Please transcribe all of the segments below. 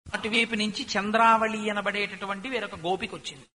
అటువైపు నుంచి చంద్రావళి అనబడేటటువంటి వేరొక గోపిక వచ్చింది.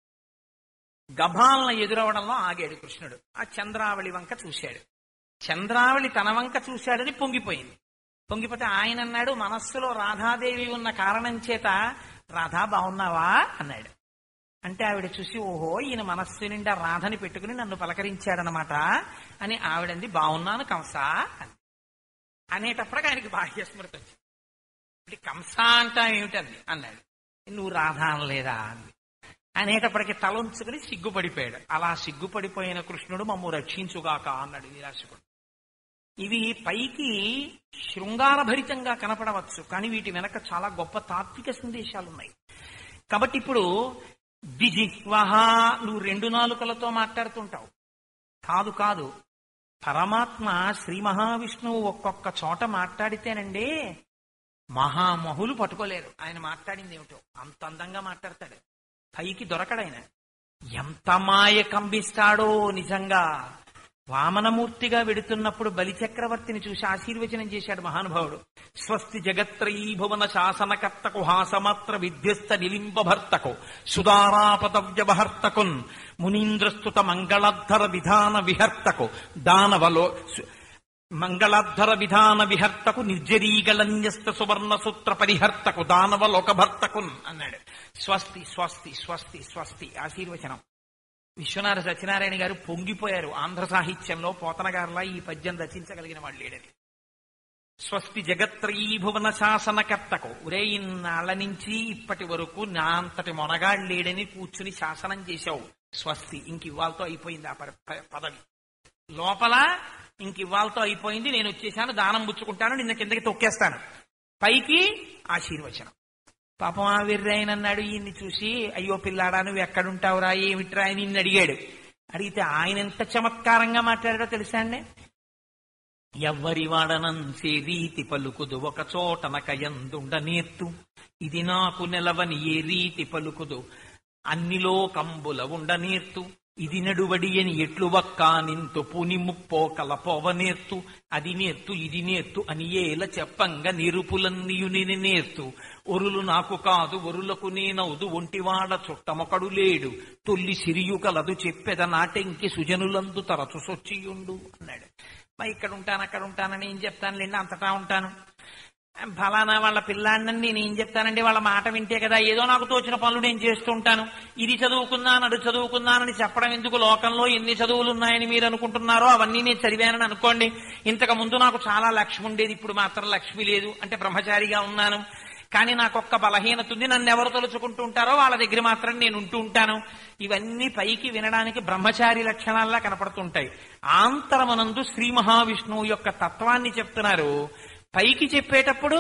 గభాలన ఎదురవడంలో ఆగాడు కృష్ణుడు. ఆ చంద్రావళి వంక చూశాడు. చంద్రావళి తన వంక చూశాడని పొంగిపోయింది. పొంగిపోతే ఆయన అన్నాడు, మనస్సులో రాధాదేవి ఉన్న కారణం చేత రాధా బాగున్నావా అన్నాడు. అంటే ఆవిడ చూసి, ఓహో ఈయన మనస్సు నిండా రాధని పెట్టుకుని నన్ను పలకరించాడనమాట అని ఆవిడంది, బాగున్నాను కంస అని. అనేటప్పటికి ఆయనకి బాహ్య స్మృతి వచ్చింది. అంటే కంస అంటా ఏమిటంది అన్నాడు. నువ్వు రాధ అనలేదా అంది. అనేటప్పటికి తలొంచుకుని సిగ్గుపడిపోయాడు. అలా సిగ్గుపడిపోయిన కృష్ణుడు మమ్ము రక్షించుగాక అన్నాడు నిరాశకుడు. ఇవి పైకి శృంగారభరితంగా కనపడవచ్చు, కానీ వీటి వెనక చాలా గొప్ప తాత్విక సందేశాలున్నాయి. కాబట్టి ఇప్పుడు దిజిహ్వహ, నువ్వు 2 నాలుకలతో మాట్లాడుతుంటావు. కాదు కాదు, పరమాత్మ శ్రీ మహావిష్ణువు ఒక్కొక్క చోట మాట్లాడితేనండి మహామహులు పట్టుకోలేరు ఆయన మాట్లాడింది ఏమిటో. అంత అందంగా మాట్లాడతాడు, పైకి దొరకడాయన. ఎంత మాయ కంపిస్తాడో నిజంగా. వామనమూర్తిగా వెడుతున్నప్పుడు బలిచక్రవర్తిని చూసి ఆశీర్వచనం చేశాడు మహానుభావుడు. స్వస్తి జగత్రయీ భువన శాసనకర్తకు హాసమాత్ర విధ్యస్త నిలింబభర్తకు సుదారాపదవ్యవహర్తకున్ మునీంద్రస్తుత మంగళాద్ధర విధాన విహర్తకు దానవలో మంగళాద్ధర విధాన విహర్తకు నిర్జరీగళన్యస్త సువర్ణ సూత్ర పరిహర్తకు దానవలోకభర్తకున్ అన్నాడు. స్వస్తి స్వస్తి స్వస్తి స్వస్తి ఆశీర్వచనం. విశ్వనాథ సత్యనారాయణ గారు పొంగిపోయారు. ఆంధ్ర సాహిత్యంలో పోతన గారులా ఈ పద్యం రచించగలిగిన వాళ్ళు లేడని. స్వస్తి జగత్రయీ భువన శాసనకర్తకు, ఒరే ఇన్నాళ్ల నుంచి ఇప్పటి వరకు నా అంతటి మొనగాడు లేడని కూర్చుని శాసనం చేశావు. స్వస్తి, ఇంకివ్వాలతో అయిపోయింది ఆ పదవి. లోపల ఇంకివ్వాలతో అయిపోయింది, నేను వచ్చేసాను, దానం పుచ్చుకుంటాను, నిన్న కిందకి తొక్కేస్తాను. పైకి ఆశీర్వచనం. పాపం ఆ వెర్రాయనన్నాడు. ఈయన్ని చూసి, అయ్యో పిల్లాడా నువ్వు ఎక్కడుంటావురా ఏమిట్రా అని నిన్ను అడిగాడు. అడిగితే ఆయన ఎంత చమత్కారంగా మాట్లాడాడో తెలుసా అండి. ఎవ్వరి వాడనంసే రీతి పలుకుదు ఒక చోటనకయందుండ నేర్తు, ఇది నాకు నెలవని ఏ రీతి పలుకుదు అన్నిలో కంబుల ఉండ నేర్తు, ఇది నడువడి అని ఎట్లు వక్కా నింతు పుని ముప్పోకల పోవ నేర్తు, అది నేర్తు ఇది నేర్తు అని ఏల చెప్పంగా నిరుపులన్నీయుని నేర్తు, ఒరులు నాకు కాదు ఒరులకు నేనవుదు ఒంటివాడ చుట్టమొకడు లేడు, తొల్లి సిరియు కలదు చెప్పెద నాటెంకి సుజనులందు తరచు సొచ్చియుండు అన్నాడు. ఇక్కడ ఉంటాను అక్కడ ఉంటానని ఏం చెప్తానులేండి, అంతటా ఉంటాను. ఫలానా వాళ్ళ పిల్లాడినని నేను ఏం చెప్తానండి, వాళ్ళ మాట వింటే కదా, ఏదో నాకు తోచిన పనులు నేను చేస్తూ ఉంటాను. ఇది చదువుకున్నాను అడు చదువుకున్నానని చెప్పడం ఎందుకు? లోకంలో ఎన్ని చదువులు ఉన్నాయని మీరు అనుకుంటున్నారో అవన్నీ నేను చదివానని అనుకోండి. ఇంతకు ముందు నాకు చాలా లక్ష్మి ఉండేది, ఇప్పుడు మాత్రం లక్ష్మి లేదు, అంటే బ్రహ్మచారిగా ఉన్నాను. కానీ నాకొక్క బలహీనత ఉంది, నన్ను ఎవరు తలుచుకుంటూ ఉంటారో వాళ్ళ దగ్గర మాత్రం నేను ఉంటూ ఉంటాను. ఇవన్నీ పైకి వినడానికి బ్రహ్మచారి లక్షణాల్లా కనపడుతుంటాయి. ఆంతరమనందు శ్రీ మహావిష్ణువు యొక్క తత్వాన్ని చెప్తున్నారు. పైకి చెప్పేటప్పుడు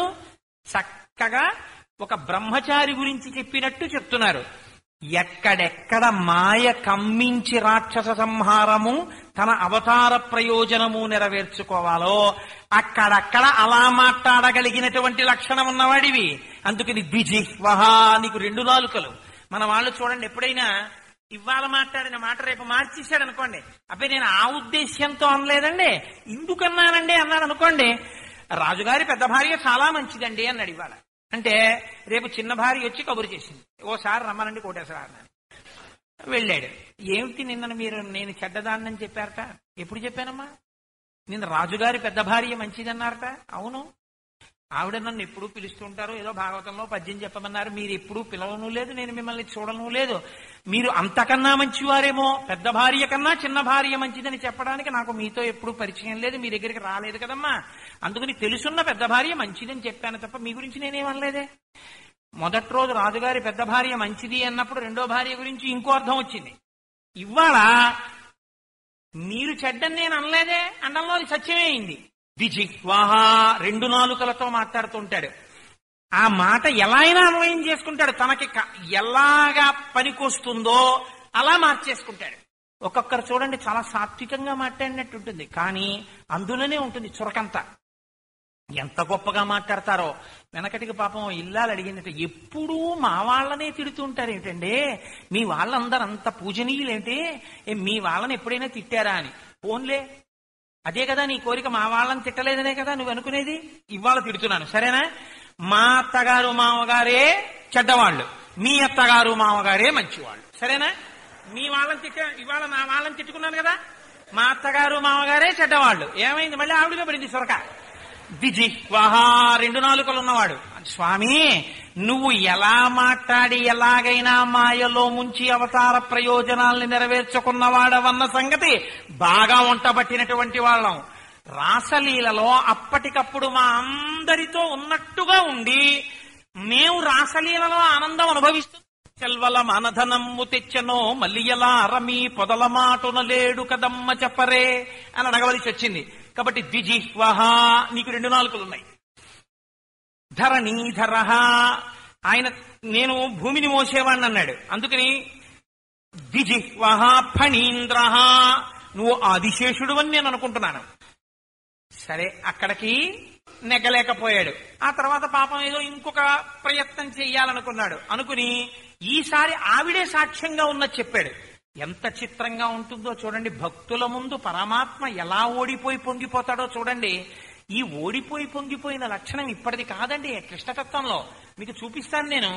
చక్కగా ఒక బ్రహ్మచారి గురించి చెప్పినట్టు చెప్తున్నారు. ఎక్కడెక్కడ మాయ కమ్మించి రాక్షస సంహారము తన అవతార ప్రయోజనము నెరవేర్చుకోవాలో అక్కడక్కడ అలా మాట్లాడగలిగినటువంటి లక్షణం ఉన్నవాడివి. అందుకని ద్విజిహ్వహ, నీకు 2 నాలుకలు. మన వాళ్ళు చూడండి, ఎప్పుడైనా ఇవాళ మాట్లాడిన మాట రేపు మార్చేశాడు అనుకోండి, అబ్బాయి నేను ఆ ఉద్దేశ్యంతో అనలేదండి ఇందుకన్నానండి అన్నాడు అనుకోండి, రాజుగారి పెద్ద భార్య చాలా మంచిదండి అన్నాడు ఇవాళ. అంటే రేపు చిన్న భార్య వచ్చి కబురు చేసింది, ఓసారి రమ్మనండి కోటేశ్వర అన్నాడు. వెళ్ళాడు. ఏమిటి నిన్న మీరు నేను చెడ్డదాన్నని చెప్పారట? ఎప్పుడు చెప్పానమ్మా? నిన్న రాజుగారి పెద్ద భార్య మంచిదన్నారట. అవును, ఆవిడ నన్ను ఎప్పుడూ పిలుస్తుంటారు, ఏదో భాగవతంలో పద్యం చెప్పమన్నారు, మీరు ఎప్పుడూ పిలవను లేదు, నేను మిమ్మల్ని చూడను లేదు. మీరు అంతకన్నా మంచివారేమో, పెద్ద భార్య కన్నా చిన్న భార్య మంచిదని చెప్పడానికి నాకు మీతో ఎప్పుడూ పరిచయం లేదు, మీ దగ్గరికి రాలేదు కదమ్మా. అందుకని తెలుసున్న పెద్ద భార్య మంచిదని చెప్పాను తప్ప మీ గురించి నేనేమనలేదే. మొదటి రోజు రాజుగారి పెద్ద భార్య మంచిది అన్నప్పుడు రెండో భార్య గురించి ఇంకో అర్థం వచ్చింది. ఇవాళ మీరు చెడ్డని నేను అనలేదే అనడంలో అది సత్యమే అయింది. ద్విజిహ్వహ, 2 నాలుకలతో మాట్లాడుతుంటాడు. ఆ మాట ఎలా అయినా అన్వయం చేసుకుంటాడు, తనకి ఎలాగా పనికొస్తుందో అలా మార్చేసుకుంటాడు. ఒక్కొక్కరు చూడండి చాలా సాత్వికంగా మాట్లాడినట్టు ఉంటుంది, కానీ అందులోనే ఉంటుంది చురకంతా. ఎంత గొప్పగా మాట్లాడతారో. వెనకటికి పాపం ఇల్లాలు అడిగినట్టు, ఎప్పుడూ మా వాళ్ళనే తిడుతుంటారు ఏంటండి, మీ వాళ్ళందరూ అంత పూజనీయులేంటి, మీ వాళ్ళని ఎప్పుడైనా తిట్టారా అని. ఫోన్లే, అదే కదా నీ కోరిక, మా వాళ్ళని తిట్టలేదనే కదా నువ్వు అనుకునేది. ఇవాళ తిడుతున్నాను సరేనా, మా అత్తగారు మామగారే చెడ్డవాళ్ళు, మీ అత్తగారు మామగారే మంచివాళ్ళు. సరేనా? మీ వాళ్ళని ఇవాళ నా వాళ్ళని తిట్టుకున్నాను కదా, మా అత్తగారు మామగారే చెడ్డవాళ్ళు. ఏమైంది? మళ్ళీ ఆవిడగా పడింది సొరక. ద్విజిహ్వహా, 2 నాలుకలు ఉన్నవాడు. స్వామి, నువ్వు ఎలా మాట్లాడి ఎలాగైనా మాయలో ముంచి అవతార ప్రయోజనాల్ని నెరవేర్చుకున్నవాడవన్న సంగతి బాగా వంటబట్టినటువంటి వాళ్ళం. రాసలీలలో అప్పటికప్పుడు మా అందరితో ఉన్నట్టుగా ఉండి మేము రాసలీలలో ఆనందం అనుభవిస్తూ చెల్వల మనధనమ్ము తెచ్చనో మల్లియలా రమీ పొదల మాటున లేడు కదమ్మ చెప్పరే అని అడగవలసి వచ్చింది. కాబట్టి ద్విజిహ్వహ, నీకు 2 నాలుకలున్నాయి. ధరణీధర, ఆయన నేను భూమిని మోసేవాణ్ణి అన్నాడు. అందుకని ద్విజిహ్వహ. ఫణీంద్ర, నువ్వు ఆదిశేషుడు అని నేను అనుకుంటున్నాను. సరే, అక్కడికి నెగ్గలేకపోయాడు. ఆ తర్వాత పాపం ఏదో ఇంకొక ప్రయత్నం చెయ్యాలనుకున్నాడు. అనుకుని ఈసారి ఆవిడే సాక్ష్యంగా ఉన్నది చెప్పాడు. ఎంత చిత్రంగా ఉంటుందో చూడండి. భక్తుల ముందు పరమాత్మ ఎలా ఓడిపోయి పొంగిపోతాడో చూడండి. ఈ ఓడిపోయి పొంగిపోయిన లక్షణం ఇప్పటిది కాదండి, కృష్ణతత్వంలో మీకు చూపిస్తాను నేను.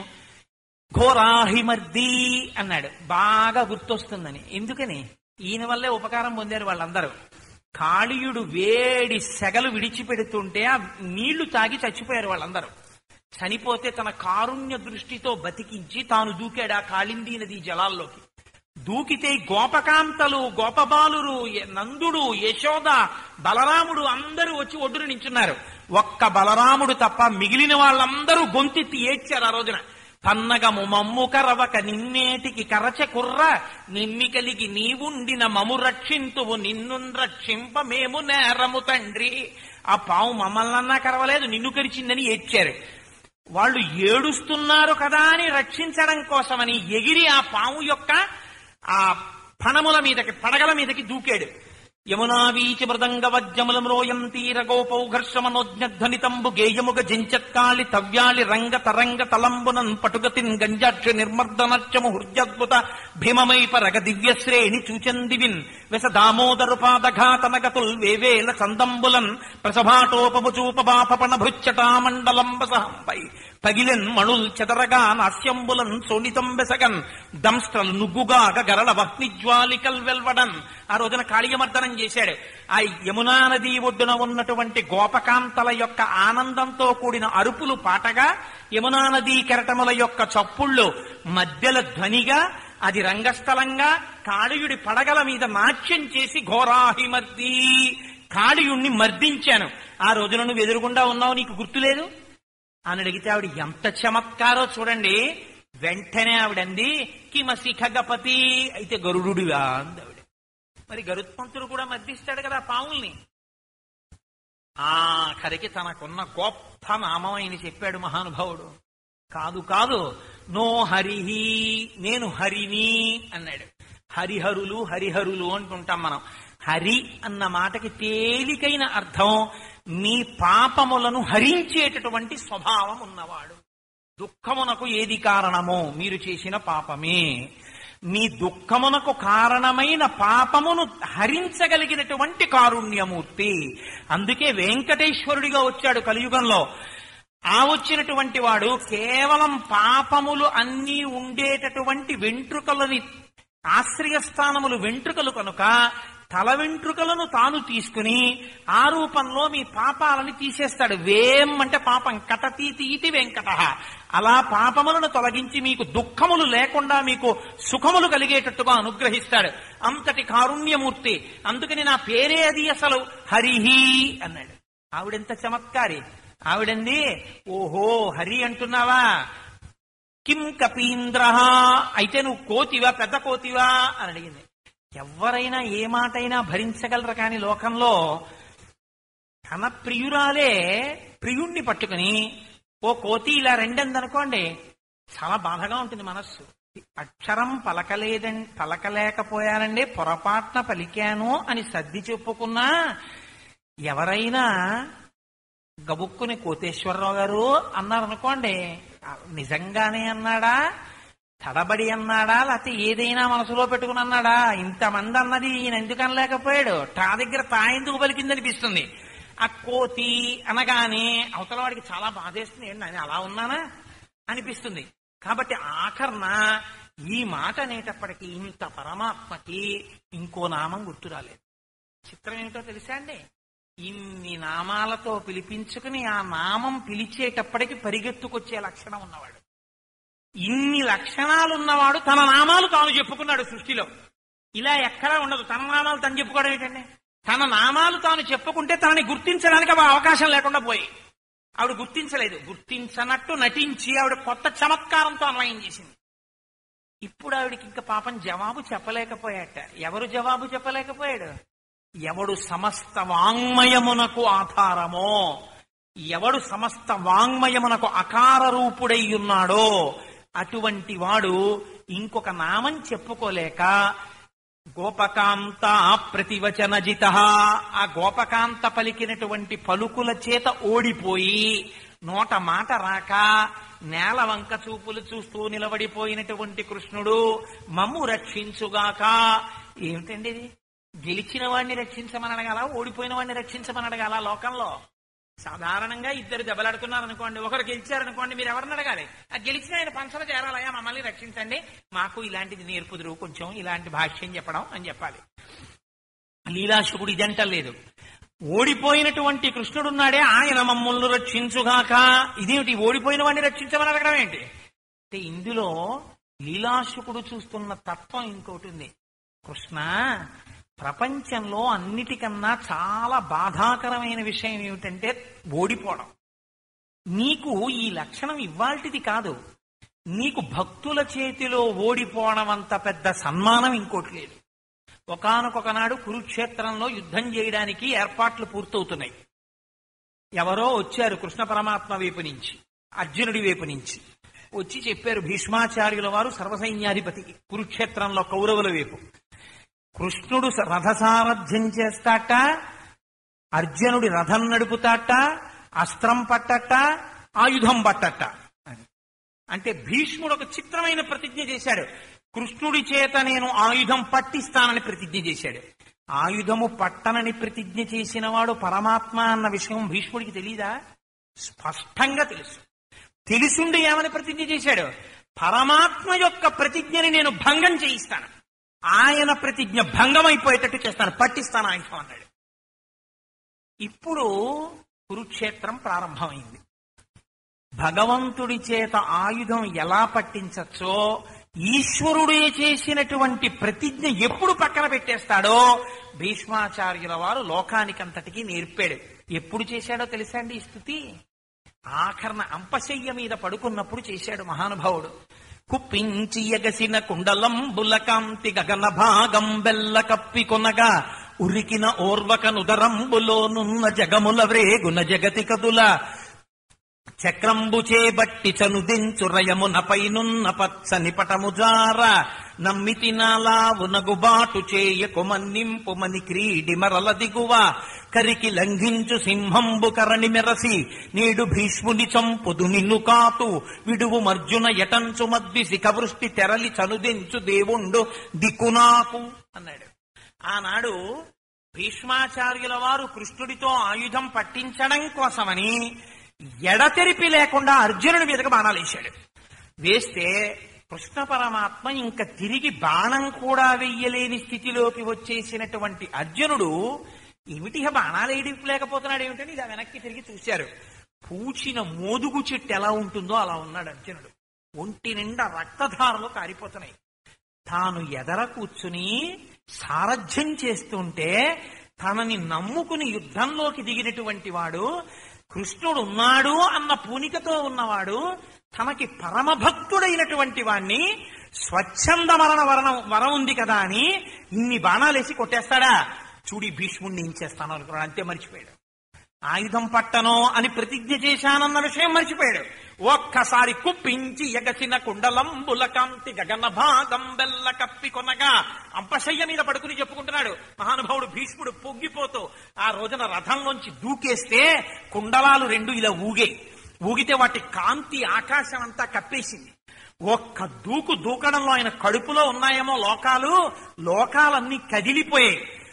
ఘోరాహిమర్ది అన్నాడు. బాగా గుర్తొస్తుందని. ఎందుకని? ఈయన వల్లే ఉపకారం పొందారు వాళ్ళందరూ. కాళీయుడు వేడి సెగలు విడిచిపెడుతుంటే ఆ నీళ్లు తాగి చచ్చిపోయారు వాళ్ళందరూ. చనిపోతే తన కారుణ్య దృష్టితో బతికించి తాను దూకాడు ఆ కాళిందీ నది జలాల్లోకి. దూకితే గోపకాంతలు, గోపబాలురు, నందుడు, యశోద, బలరాముడు అందరూ వచ్చి ఒడ్డున నించున్నారు. ఒక్క బలరాముడు తప్ప మిగిలిన వాళ్ళందరూ గొంతెత్తి ఏడ్చారు ఆ రోజున. పన్నగము మమ్ము కరవక నిన్నేటికి కరచ కుర్ర నిమ్మి కలిగి నీవుండిన మము రక్షింతువు నిన్ను రక్షింప మేము నేరము తండ్రి. ఆ పావు మమ్మల్నన్నా కరవలేదు, నిన్ను కరిచిందని ఏడ్చారు. వాళ్ళు ఏడుస్తున్నారు కదా అని రక్షించడం కోసమని ఎగిరి ఆ పాము యొక్క ఆ పణముల మీదకి, పడగల మీదకి దూకాడు. యమునా వీచి మృదంగ వజ్జముల మ్రోయం తీర గోపౌఘర్షమనోజ్ఞధ్వనితంబు గేయముగ జించత్కాళి తవ్యాళి రంగ తరంగ తలంబునన్ పటుగతిన్ గంజాక్ష నిర్మర్దనచ్చము హృద్యద్భుత భీమమైప రగ దివ్యశ్రేణి చూచందివిన్ వెస దామోదరు పాదఘాతనగతుల్ వేవేల చందంబులన్ ప్రసభాటోపముచూపబాపణ భృచ్చటామండలంబసహంపై పగిలెన్ మణుల్ చెదరగా నాస్యంబులన్ సోనితం బెసగన్ దంస్ట్రల్ నుగ్గుగాగ గరళ వహ్నిజ్వాలికల్ వెల్వడన్. ఆ రోజున కాళీయమర్దనం చేశాడు. ఆ యమునా నది ఒడ్డున ఉన్నటువంటి గోపకాంతల యొక్క ఆనందంతో కూడిన అరుపులు పాటగా, యమునా నదీ కెరటముల యొక్క చప్పుళ్ళు మధ్యల ధ్వనిగా, అది రంగస్థలంగా కాళీయుడి పడగల మీద నాట్యం చేసి ఘోరాహిమర్ది, కాళీయుణ్ణి మర్దించాను. ఆ రోజున నువ్వు ఎదురుగుండా ఉన్నావు, నీకు గుర్తులేదు అని అడిగితే ఆవిడ ఎంత చమత్కారో చూడండి. వెంటనే ఆవిడంది, కిమసి ఖగపతి, అయితే గరుడుడివా అంది ఆవిడ. మరి గరుత్మంతుడు కూడా మర్దిస్తాడు కదా పావుల్ని. ఆఖరికి తనకున్న గొప్ప నామం ఆయన చెప్పాడు మహానుభావుడు. కాదు కాదు, నో హరిహి, నేను హరిని అన్నాడు. హరిహరులు హరిహరులు అంటుంటాం మనం. హరి అన్న మాటకి తేలికైన అర్థం మీ పాపములను హరించేటటువంటి స్వభావం ఉన్నవాడు. దుఃఖమునకు ఏది కారణమో మీరు చేసిన పాపమే. మీ దుఃఖమునకు కారణమైన పాపమును హరించగలిగినటువంటి కారుణ్యమూర్తి. అందుకే వెంకటేశ్వరుడిగా వచ్చాడు కలియుగంలో. ఆ వచ్చినటువంటి వాడు కేవలం పాపములు అన్నీ ఉండేటటువంటి వెంట్రుకలని, ఆశ్రయస్థానములు వెంట్రుకలు కనుక తల వెంట్రుకలను తాను తీసుకుని ఆ రూపంలో మీ పాపాలని తీసేస్తాడు. వేం అంటే పాపం, కటతీతి ఇతి వెంకట. అలా పాపములను తొలగించి మీకు దుఃఖములు లేకుండా మీకు సుఖములు కలిగేటట్టుగా అనుగ్రహిస్తాడు. అంతటి కారుణ్యమూర్తి. అందుకని నా పేరే అది అసలు, హరిహి అన్నాడు. ఆవిడెంత చమత్కారి. ఆవిడంది, ఓహో హరి అంటున్నావా, కిం కపీంద్ర, అయితే నువ్వు కోతివా, పెద్ద కోతివా అని అడిగింది. ఎవరైనా ఏ మాటైనా భరించగలరు, కానీ లోకంలో తన ప్రియురాలే ప్రియుణ్ణి పట్టుకుని ఓ కోతి ఇలా రెండందనుకోండి, చాలా బాధగా ఉంటుంది మనస్సు. అక్షరం పలకలేకపోయానండి, పొరపాటున పలికాను అని సర్ది చెప్పుకున్నా ఎవరైనా గబుక్కుని కోటేశ్వరరావు గారు అన్నారనుకోండి, నిజంగానే అన్నాడా, తడబడి అన్నాడా, లేకపోతే ఏదైనా మనసులో పెట్టుకుని అన్నాడా, ఇంతమంది అన్నది ఈయన ఎందుకు అనలేకపోయాడు, తా దగ్గర తా ఎందుకు పలికిందనిపిస్తుంది. ఆ కోతి అనగానే అవతల వాడికి చాలా బాధేస్తుంది. ఏంటి నేను అలా ఉన్నానా అనిపిస్తుంది. కాబట్టి ఆఖరణ ఈ మాట అనేటప్పటికీ ఇంత పరమాత్మకి ఇంకో నామం గుర్తు రాలేదు. చిత్రం ఏమిటో తెలుసా అండి? ఇన్ని నామాలతో పిలిపించుకుని ఆ నామం పిలిచేటప్పటికి పరిగెత్తుకొచ్చే లక్షణం ఉన్నవాడు, ఇన్ని లక్షణాలున్నవాడు తన నామాలు తాను చెప్పుకున్నాడు సృష్టిలో. ఇలా ఎక్కడా ఉండదు. తన నామాలు తను చెప్పుకోవడం ఏంటండి? తన నామాలు తాను చెప్పుకుంటే తనని గుర్తించడానికి అవకాశం లేకుండా పోయి ఆవిడ గుర్తించలేదు. గుర్తించనట్టు నటించి ఆవిడ కొత్త చమత్కారంతో అన్వయం చేసింది. ఇప్పుడు ఆవిడికి ఇంకా పాపం జవాబు చెప్పలేకపోయాట. ఎవరు జవాబు చెప్పలేకపోయాడు? ఎవడు సమస్త వాంగ్మయమునకు ఆధారమో, ఎవడు సమస్త వాంగ్మయమునకు అకార రూపుడై ఉన్నాడో అటువంటి వాడు ఇంకొక నామం చెప్పుకోలేక గోపకాంత ప్రతివచనజిత, ఆ గోపకాంత పలికినటువంటి పలుకుల చేత ఓడిపోయి నోట మాట రాక నేల వంక చూపులు చూస్తూ నిలబడిపోయినటువంటి కృష్ణుడు మమ్ము రక్షించుగాక. ఏమిటండి ఇది? గెలిచిన వాడిని రక్షించమని అడగాల, ఓడిపోయిన వాడిని రక్షించమని అడగాల? లోకంలో సాధారణంగా ఇద్దరు దెబ్బలాడుతున్నారు అనుకోండి, ఒకరు గెలిచారనుకోండి, మీరు ఎవరిని అడగాలి? ఆ గెలిచిన ఆయన పంచలు చేరాలయ్యా మమ్మల్ని రక్షించండి, మాకు ఇలాంటిది నేర్పుదురు, కొంచెం ఇలాంటి భాష్యం చెప్పడం అని చెప్పాలి. లీలాశుకుడు ఇదంటలేదు. ఓడిపోయినటువంటి కృష్ణుడున్నాడే ఆయన మమ్మల్ని రక్షించుగాక. ఇదేమిటి? ఓడిపోయిన వాడిని రక్షించమని అడగడం ఏంటి అంటే ఇందులో లీలాశుకుడు చూస్తున్న తత్వం ఇంకోటి ఉంది. కృష్ణ, ప్రపంచంలో అన్నిటికన్నా చాలా బాధాకరమైన విషయం ఏమిటంటే ఓడిపోవడం. నీకు ఈ లక్షణం ఇవ్వాల్టిది కాదు. నీకు భక్తుల చేతిలో ఓడిపోవడం అంత పెద్ద సన్మానం ఇంకోటి లేదు. ఒకానొకనాడు కురుక్షేత్రంలో యుద్ధం చేయడానికి ఏర్పాట్లు పూర్తవుతున్నాయి. ఎవరో వచ్చారు కృష్ణ పరమాత్మ వైపు నుంచి, అర్జునుడి వైపు నుంచి వచ్చి చెప్పారు భీష్మాచార్యుల వారు సర్వసైన్యాధిపతి కురుక్షేత్రంలో కౌరవుల వైపు. కృష్ణుడు రథసారథ్యం చేస్తాట, అర్జునుడి రథం నడుపుతాట, అస్త్రం పట్టట, ఆయుధం పట్టట అని. అంటే భీష్ముడు ఒక చిత్రమైన ప్రతిజ్ఞ చేశాడు. కృష్ణుడి చేత నేను ఆయుధం పట్టిస్తానని ప్రతిజ్ఞ చేశాడు. ఆయుధము పట్టనని ప్రతిజ్ఞ చేసిన వాడు పరమాత్మ అన్న విషయం భీష్ముడికి తెలీదా? స్పష్టంగా తెలుసు. తెలుసుండి ఏమని ప్రతిజ్ఞ చేశాడు? పరమాత్మ యొక్క ప్రతిజ్ఞని నేను భంగం చేయిస్తాను, ఆయన ప్రతిజ్ఞ భంగం అయిపోయేటట్టు చేస్తాను, పట్టిస్తాను ఆయుధం అన్నాడు. ఇప్పుడు కురుక్షేత్రం ప్రారంభమైంది. భగవంతుడి చేత ఆయుధం ఎలా పట్టించచ్చో ఈశ్వరుడే చేసినటువంటి ప్రతిజ్ఞ ఎప్పుడు పక్కన పెట్టేస్తాడో భీష్మాచార్యుల వారు లోకానికంతటికీ నేర్పాడు. ఎప్పుడు చేశాడో తెలుసా అండి ఈ స్థుతి? ఆఖరణ అంపశయ్య మీద పడుకున్నప్పుడు చేశాడు మహానుభావుడు. కుప్పించి ఎగసిన కుండలంబుల కాంతి గగన భాగం బెల్ల కప్పి కొనగా ఉరికిన ఓర్వకనుదరంబులోనున్న జగముల వ్రేగున జగతి కదుల చక్రంబు చేబట్టి చనుదించు రయమున పైనున్న పచ్చని పటముజార నమ్మితి నాలావునగుబాటు చేయకు మన్నింపు మని క్రీడి మరల దిగువ కరికి లంఘించు సింహంబు కరణి మెరసి నేడు భీష్ముని చంపుదు నిన్ను కాతు విడువు మర్జున యటంచు మద్వి శిఖవృష్టి తెరలి చనుదించు దేవుండు దిక్కునాకు అన్నాడు. ఆనాడు భీష్మాచార్యుల వారు కృష్ణుడితో ఆయుధం పట్టించడం కోసమని ఎడతెరిపి లేకుండా అర్జునుడి మీదకి బాణాలు వేశాడు. వేస్తే కృష్ణ పరమాత్మ ఇంకా తిరిగి బాణం కూడా వెయ్యలేని స్థితిలోకి వచ్చేసినటువంటి అర్జునుడు ఏమిటి బాణాలు లేకపోతున్నాడు ఏమిటని ఇలా వెనక్కి తిరిగి చూశారు. పూచిన మోదుగు చెట్టు ఎలా ఉంటుందో అలా ఉన్నాడు అర్జునుడు. ఒంటి నిండా రక్తధారలు కారిపోతున్నాయి. తాను ఎదర కూర్చుని సారథ్యం చేస్తుంటే తనని నమ్ముకుని యుద్ధంలోకి దిగినటువంటి వాడు, కృష్ణుడు ఉన్నాడు అన్న పూనికతో ఉన్నవాడు, తనకి పరమభక్తుడైనటువంటి వాణ్ణి స్వచ్ఛంద మరణ వరం ఉంది కదా అని ఇన్ని బాణాలేసి కొట్టేస్తాడా? చూడి భీష్ముడిని ఏం చేస్తాను అనుకున్నాడు. అంతే మర్చిపోయాడు. ఆయుధం పట్టను అని ప్రతిజ్ఞ చేశానన్న విషయం మర్చిపోయాడు. ఒక్కసారి కుప్పించి ఎగసిన కుండలంబుల కాంతి గగన భాగం బెల్ల కప్పి కొనగా అంపశయ్య మీద పడుకుని చెప్పుకుంటున్నాడు మహానుభావుడు భీష్ముడు పొంగిపోతూ. ఆ రోజున రథంలోంచి దూకేస్తే కుండలాలు రెండు ఇలా ఊగితే వాటి కాంతి ఆకాశం అంతా కప్పేసింది. ఒక్క దూకడంలో ఆయన కడుపులో ఉన్నాయేమో లోకాలన్నీ కదిలిపోయాయి.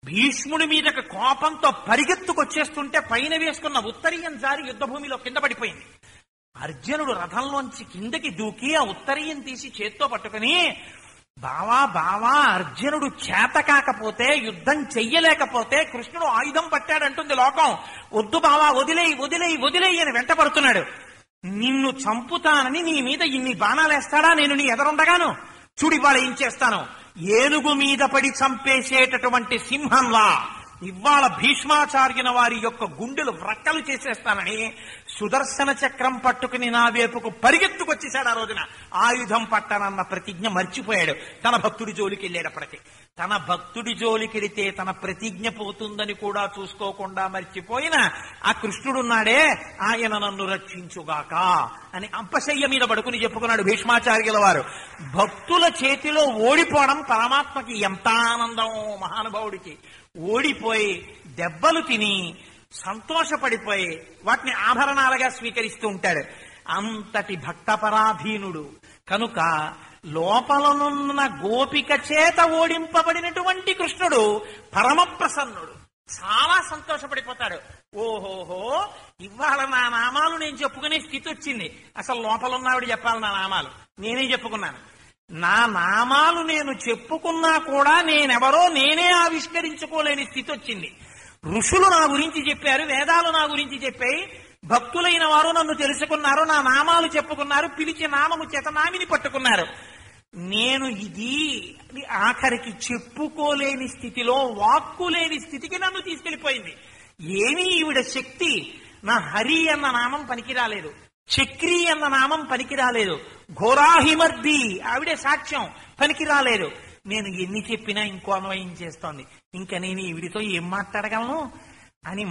భీష్ముడి మీదకి కోపంతో పరిగెత్తుకొచ్చేస్తుంటే పైన వేసుకున్న ఉత్తరీయం జారి యుద్ధభూమిలో కింద పడిపోయింది. అర్జునుడు రథంలోంచి కిందకి దూకి ఆ ఉత్తరీయం తీసి చేత్తో పట్టుకుని, బావా బావా, అర్జునుడు చేత కాకపోతే, యుద్ధం చెయ్యలేకపోతే కృష్ణుడు ఆయుధం పట్టాడంటుంది లోకం. వద్దు బావా, వదిలేయి వదిలేయి వదిలేయి అని వెంట పడుతున్నాడు. నిన్ను చంపుతానని నీ మీద ఇన్ని బాణాలేస్తాడా? నేను నీ ఎదరుండగాను చూడి వాళ్ళు ఏం చేస్తాను. ఏనుగు మీద పడి చంపేసేటటువంటి సింహంలా ఇవాళ భీష్మాచార్యుల వారి యొక్క గుండెలు వ్రక్కలు చేసేస్తానని సుదర్శన చక్రం పట్టుకుని నా వైపుకు పరిగెత్తుకొచ్చేశాడు. ఆ రోజున ఆయుధం పట్టనన్న ప్రతిజ్ఞ మర్చిపోయాడు. తన భక్తుడి జోలికి వెళ్ళేటప్పటికి, తన భక్తుడి జోలికెడితే తన ప్రతిజ్ఞ పోతుందని కూడా చూసుకోకుండా మర్చిపోయిన ఆ కృష్ణుడున్నాడే, ఆయన నన్ను రక్షించుగాక అని అంపశయ్య మీద పడుకుని చెప్పుకున్నాడు భీష్మాచార్యుల వారు. భక్తుల చేతిలో ఓడిపోవడం పరమాత్మకి ఎంత ఆనందం మహానుభావుడికి. ఓడిపోయి దెబ్బలు తిని సంతోషపడిపోయి వాటిని ఆభరణాలుగా స్వీకరిస్తూ ఉంటాడు. అంతటి భక్తపరాధీనుడు కనుక లోపలనున్న గోపిక చేత ఓడింపబడినటువంటి కృష్ణుడు పరమ ప్రసన్నుడు, చాలా సంతోషపడిపోతాడు. ఓహోహో, ఇవాళ నా నామాలు నేను చెప్పుకునే స్థితి వచ్చింది. అసలు లోపలున్నావిడ చెప్పాలి నా నామాలు, నేనే చెప్పుకున్నాను. నా నామాలు నేను చెప్పుకున్నా కూడా నేనెవరో నేనే ఆవిష్కరించుకోలేని స్థితి వచ్చింది. ఋషులు నా గురించి చెప్పారు, వేదాలు నా గురించి చెప్పాయి, భక్తులైన వారు నన్ను తెలుసుకున్నారు, నా నామాలు చెప్పుకున్నారు, పిలిచి నామము చేత నామిని పట్టుకున్నారు. నేను ఇది ఆఖరికి చెప్పుకోలేని స్థితిలో, వాక్కులేని స్థితికి నన్ను తీసుకెళ్లిపోయింది. ఏమీ ఈవిడ శక్తి. నా హరి అన్న నామం పనికిరాలేదు, చక్రి అన్న నామం పనికిరాలేదు, ఘోరాహిమర్ది ఆవిడే సాక్ష్యం పనికిరాలేదు. నేను ఎన్ని చెప్పినా ఇంకో అన్వయం చేస్తోంది. ఇంకా నేను ఈవిడితో ఏం మాట్లాడగలను అని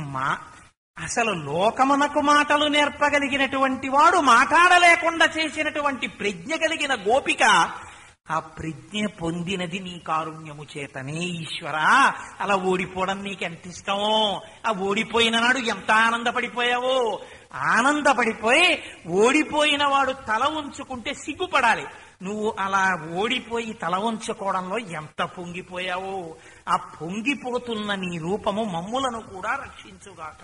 అసలు లోకమునకు మాటలు నేర్పగలిగినటువంటి వాడు మాట్లాడలేకుండా చేసినటువంటి ప్రజ్ఞ కలిగిన గోపిక ఆ ప్రజ్ఞ పొందినది నీ కారుణ్యము చేతనే ఈశ్వరా. అలా ఓడిపోవడం నీకెంత ఇష్టమో, ఆ ఓడిపోయిన నాడు ఎంత ఆనందపడిపోయావో. ఆనందపడిపోయి ఓడిపోయిన వాడు తల ఉంచుకుంటే సిగ్గుపడాలి. నువ్వు అలా ఓడిపోయి తల ఉంచుకోవడంలో ఎంత పొంగిపోయావో. ఆ పొంగిపోతున్న నీ రూపము మమ్ములను కూడా రక్షించుగాక.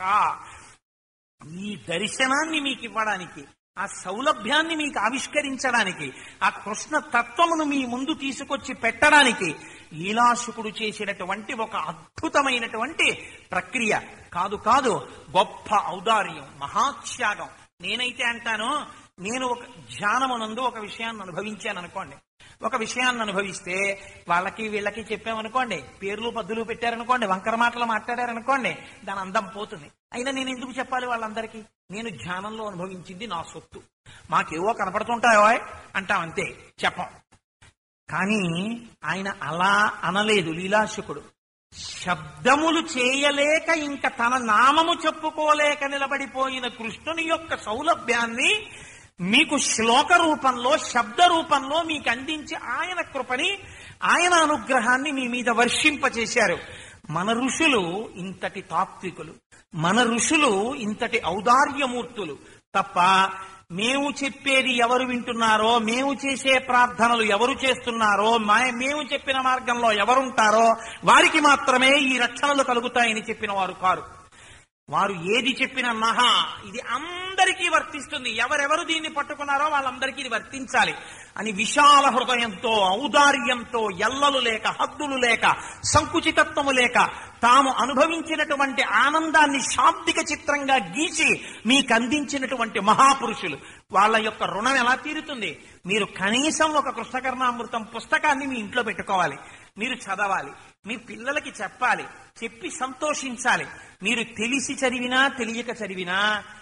ఈ దర్శనాన్ని మీకు ఇవ్వడానికి, ఆ సౌలభ్యాన్ని మీకు ఆవిష్కరించడానికి, ఆ కృష్ణ తత్వమును మీ ముందు తీసుకొచ్చి పెట్టడానికి లీలాశుకుడు చేసినటువంటి ఒక అద్భుతమైనటువంటి ప్రక్రియ కాదు కాదు, గొప్ప ఔదార్యం, మహాత్యాగం. నేనైతే అంటాను, నేను ఒక ధ్యానమునందు ఒక విషయాన్ని అనుభవించాను అనుకోండి. ఒక విషయాన్ని అనుభవిస్తే వాళ్ళకి వీళ్ళకి చెప్పామనుకోండి, పేర్లు పద్దులు పెట్టారనుకోండి, వంకర మాటలు మాట్లాడారనుకోండి, దాని అందం పోతుంది. అయినా నేను ఎందుకు చెప్పాలి వాళ్ళందరికీ? నేను ధ్యానంలో అనుభవించింది నా సొత్తు, మాకేవో కనపడుతుంటాయో అంటాం, అంతే, చెప్పం. కానీ ఆయన అలా అనలేదు లీలాశకుడు. శబ్దములు చేయలేక ఇంకా తన నామము చెప్పుకోలేక నిలబడిపోయిన కృష్ణుని యొక్క సౌలభ్యాన్ని మీకు శ్లోక రూపంలో, శబ్ద రూపంలో మీకు అందించి ఆయన కృపని, ఆయన అనుగ్రహాన్ని మీ మీద వర్షింపచేశారు. మన ఋషులు ఇంతటి తాత్వికులు, మన ఋషులు ఇంతటి ఔదార్యమూర్తులు తప్ప మేము చెప్పేది ఎవరు వింటున్నారో, మేము చేసే ప్రార్థనలు ఎవరు చేస్తున్నారో, మేము చెప్పిన మార్గంలో ఎవరుంటారో వారికి మాత్రమే ఈ రక్షణలు కలుగుతాయని చెప్పిన వారు కారు. వారు ఏది చెప్పినా మహా, ఇది అందరికీ వర్తిస్తుంది, ఎవరెవరు దీన్ని పట్టుకున్నారో వాళ్ళందరికీ ఇది వర్తించాలి అని విశాల హృదయంతో, ఔదార్యంతో, ఎల్లలు లేక, హద్దులు లేక, సంకుచితత్వము లేక తాము అనుభవించినటువంటి ఆనందాన్ని శాబ్దిక చిత్రంగా గీసి మీకు అందించినటువంటి మహాపురుషులు. వాళ్ళ యొక్క రుణం ఎలా తీరుతుంది? మీరు కనీసం ఒక కృష్ణకర్ణామృతం పుస్తకాన్ని మీ ఇంట్లో పెట్టుకోవాలి, మీరు చదవాలి, మీ పిల్లలకి చెప్పాలి, చెప్పి సంతోషించాలి. మీరు తెలిసి చదివినా తెలియక చదివినా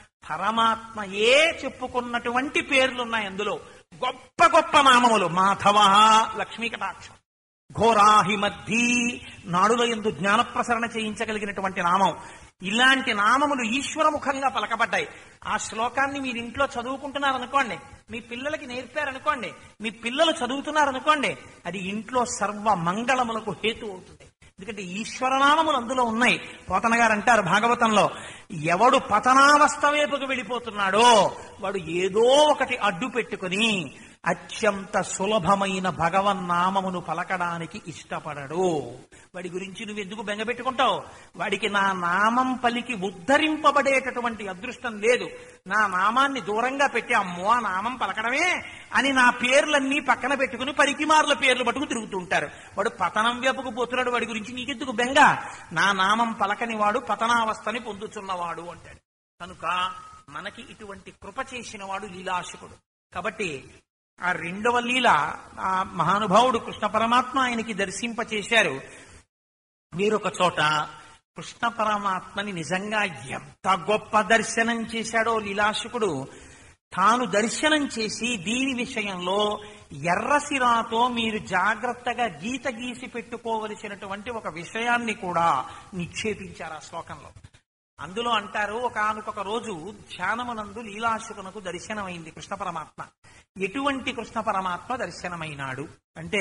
పరమాత్మయే చెప్పుకున్నటువంటి పేర్లున్నాయి అందులో. గొప్ప గొప్ప నామములు, మాధవ, లక్ష్మీ కటాక్షం, ఘోరాహిమద్ధి, నాడుల యందు జ్ఞానప్రసరణ చేయించగలిగినటువంటి నామం. ఇలాంటి నామములు ఈశ్వరముఖంగా పలకబడ్డాయి. ఆ శ్లోకాన్ని మీరు ఇంట్లో చదువుకుంటున్నారనుకోండి, మీ పిల్లలకి నేర్పారనుకోండి, మీ పిల్లలు చదువుతున్నారనుకోండి, అది ఇంట్లో సర్వ మంగళములకు హేతు అవుతుంది. ఎందుకంటే ఈశ్వరనామములు అందులో ఉన్నాయి. పోతన గారు అంటారు భాగవతంలో, ఎవడు పతనావస్థ వైపుకు వెళ్ళిపోతున్నాడో వాడు ఏదో ఒకటి అడ్డు పెట్టుకుని అత్యంత సులభమైన భగవన్నామమును పలకడానికి ఇష్టపడడు. వాడి గురించి నువ్వెందుకు బెంగపెట్టుకుంటావు? వాడికి నా నామం పలికి ఉద్ధరింపబడేటటువంటి అదృష్టం లేదు. నా నామాన్ని దూరంగా పెట్టి అమ్మో ఆ నామం పలకడమే అని నా పేర్లన్నీ పక్కన పెట్టుకుని పరికిమార్ల పేర్లు పట్టుకు తిరుగుతుంటారు. వాడు పతనం వైపుకు పోతున్నాడు. వాడి గురించి నీకెందుకు బెంగ? నా నామం పలకని వాడు పతనావస్థని పొందుతున్నవాడు అంటాడు. కనుక మనకి ఇటువంటి కృప చేసిన వాడు లీలాశకుడు. కాబట్టి ఆ రెండవ లీల ఆ మహానుభావుడు కృష్ణ పరమాత్మ ఆయనకి దర్శింపచేశారు. వేరొక చోట కృష్ణ పరమాత్మని నిజంగా ఎంత గొప్ప దర్శనం చేశాడో లీలాశకుడు. తాను దర్శనం చేసి దీని విషయంలో ఎర్రసిరాతో మీరు జాగ్రత్తగా గీత గీసి పెట్టుకోవలసినటువంటి ఒక విషయాన్ని కూడా నిక్షేపించారు ఆ శ్లోకంలో. అందులో అంటారు, ఒకానొక రోజు ధ్యానమునందు లీలాశకునకు దర్శనమైంది కృష్ణ పరమాత్మ. ఎటువంటి కృష్ణ పరమాత్మ దర్శనమైనాడు అంటే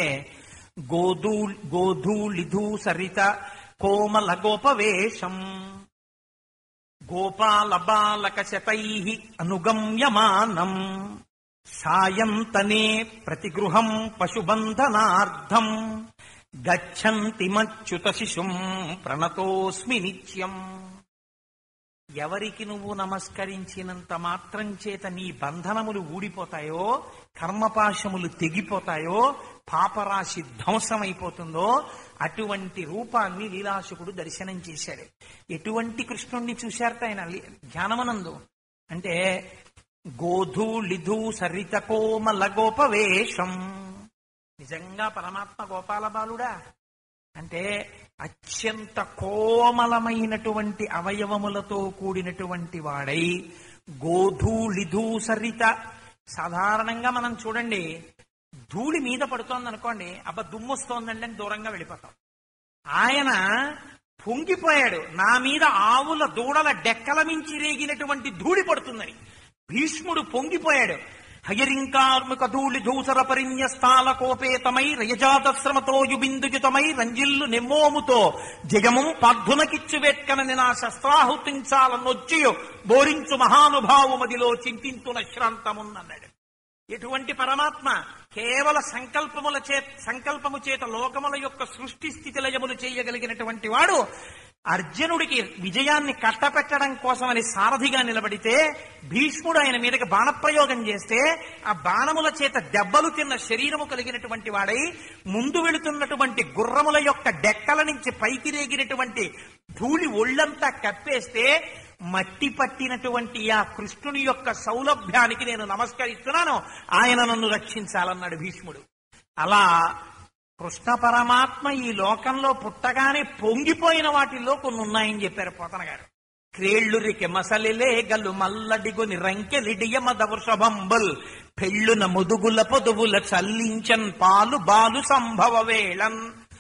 గోధూళిధూ సరిత కోమల గోపవేషం గోపాల బాలక శతై అనుగమ్యమానం సాయంతనే ప్రతిగృహం పశుబంధనార్థం గచ్చంతి మచ్యుత శిశుం ప్రణతోస్మి నిత్యం. ఎవరికి నువ్వు నమస్కరించినంత మాత్రం చేత నీ బంధనములు ఊడిపోతాయో, కర్మపాశములు తెగిపోతాయో, పాపరాశి ధ్వంసమైపోతుందో అటువంటి రూపాన్ని లీలాశకుడు దర్శనం చేశాడు. ఎటువంటి కృష్ణుణ్ణి చూశారట ఆయన ధ్యానమనందు అంటే గోధూళిధూ సరిత కోమల గోపవేషం. నిజంగా పరమాత్మ గోపాల బాలుడా అంటే అత్యంత కోమలమైనటువంటి అవయవములతో కూడినటువంటి వాడై గోధూళిధూ సరిత. సాధారణంగా మనం చూడండి, ధూళి మీద పడుతోంది అనుకోండి, అబ్బా దుమ్మొస్తోందండి అని దూరంగా వెళ్ళిపోతాం. ఆయన పొంగిపోయాడు, నా మీద ఆవుల దూడల డెక్కల మించి రేగినటువంటి ధూళి పడుతుందని. భీష్ముడు పొంగిపోయాడు. హయరింకార్మిక ధూళి ధూసర పరిన్యస్థాల కోపేతమై రయజాతశ్రమతో యుబిందుయుతమై రంజిల్లు నెమ్మోముతో జయముం పార్థునకిచ్చు వేట్కనని నా శస్త్రాహుతించాలన్నొచ్చియో బోరించు మహానుభావు మదిలో చింతింతున శ్రాంతమున్నన్నాడు. ఎటువంటి పరమాత్మ! కేవల సంకల్పము చేత లోకముల యొక్క సృష్టి స్థితి లయములు చేయగలిగినటువంటి వాడు అర్జునుడికి విజయాన్ని కట్టపెట్టడం కోసమని సారథిగా నిలబడితే, భీష్ముడు ఆయన మీదకి బాణప్రయోగం చేస్తే ఆ బాణముల చేత దెబ్బలు తిన్న శరీరము కలిగినటువంటి వాడై ముందు వెళుతున్నటువంటి గుర్రముల యొక్క డెక్కల నుంచి పైకి రేగినటువంటి ధూళి ఒళ్లంతా కప్పేస్తే మట్టి పట్టినటువంటి ఆ కృష్ణుని యొక్క సౌలభ్యానికి నేను నమస్కరిస్తున్నాను, ఆయన నన్ను రక్షించాలన్నాడు భీష్ముడు. అలా కృష్ణ పరమాత్మ ఈ లోకంలో పుట్టగానే పొంగిపోయిన వాటిల్లో కొన్ని ఉన్నాయని చెప్పారు పోతన గారు. క్రేళ్లురికి మసలిలే గల్లు మల్లడిగొని రంకెలిడియ మద వృషభంబుల్ పెళ్ళున ముదుగుల పొదువుల చల్లించన్ పాలు బాలు సంభవ వేళన్.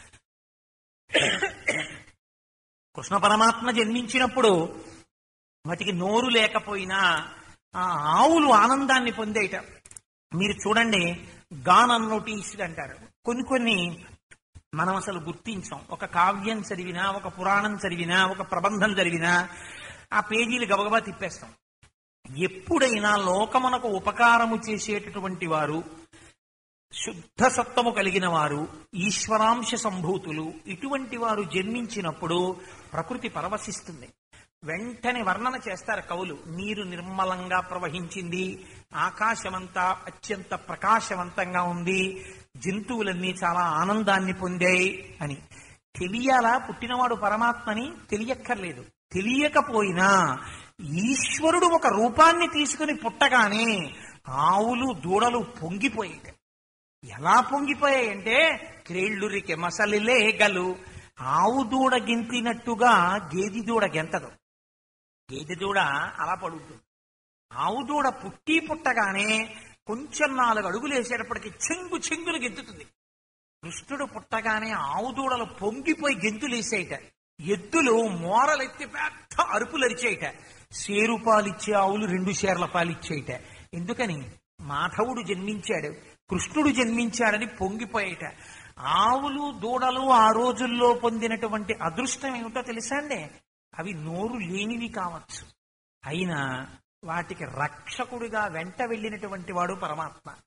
కృష్ణ పరమాత్మ జన్మించినప్పుడు వాటికి నోరు లేకపోయినా ఆ ఆవులు ఆనందాన్ని పొందేట. మీరు చూడండి, గానం నోటీస్ అంటారు. కొన్ని మనం అసలు గుర్తించాం. ఒక కావ్యం చదివినా, ఒక పురాణం చదివినా, ఒక ప్రబంధం చదివినా ఆ పేజీలు గబగబా తిప్పేస్తాం. ఎప్పుడైనా లోకమునకు ఉపకారము చేసేటటువంటి వారు, శుద్ధ సత్వము కలిగిన వారు, ఈశ్వరాంశ సంభూతులు, ఇటువంటి వారు జన్మించినప్పుడు ప్రకృతి పరవశిస్తుంది. వెంటనే వర్ణన చేస్తారు కవులు. నీరు నిర్మలంగా ప్రవహించింది, ఆకాశమంతా అత్యంత ప్రకాశవంతంగా ఉంది, జంతువులన్నీ చాలా ఆనందాన్ని పొందాయి అని. తెలియాలా పుట్టినవాడు పరమాత్మని? తెలియక్కర్లేదు. తెలియకపోయినా ఈశ్వరుడు ఒక రూపాన్ని తీసుకుని పుట్టగానే ఆవులు దూడలు పొంగిపోయాయి. ఎలా పొంగిపోయాయంటే క్రేళ్లురికి మసలిలే గలు. ఆవు దూడ గెంతినట్టుగా గేది దూడ గెంతదు. గేదె దూడ అలా పడుతుంది. ఆవు దూడ పుట్టగానే కొంచెం 4 అడుగులు వేసేటప్పటికి చెంగు చెంగులు గెంతుతుంది. కృష్ణుడు పుట్టగానే ఆవు దూడలు పొంగిపోయి గెంతులేసేయట. ఎద్దులు మోరలెత్తి పెద్ద అరుపులు అరిచేయట. సేరు పాలిచ్చే ఆవులు 2 షేర్ల పాలిచ్చేయట. ఎందుకని? మాధవుడు జన్మించాడు, కృష్ణుడు జన్మించాడని పొంగిపోయేట. ఆవులు దూడలు ఆ రోజుల్లో పొందినటువంటి అదృష్టం ఏమిటో తెలుసా అండి? అవి నోరు లేనివి కావచ్చు, అయినా వాటికి రక్షకుడిగా వెంట వెళ్ళినటువంటి వాడు పరమాత్మ.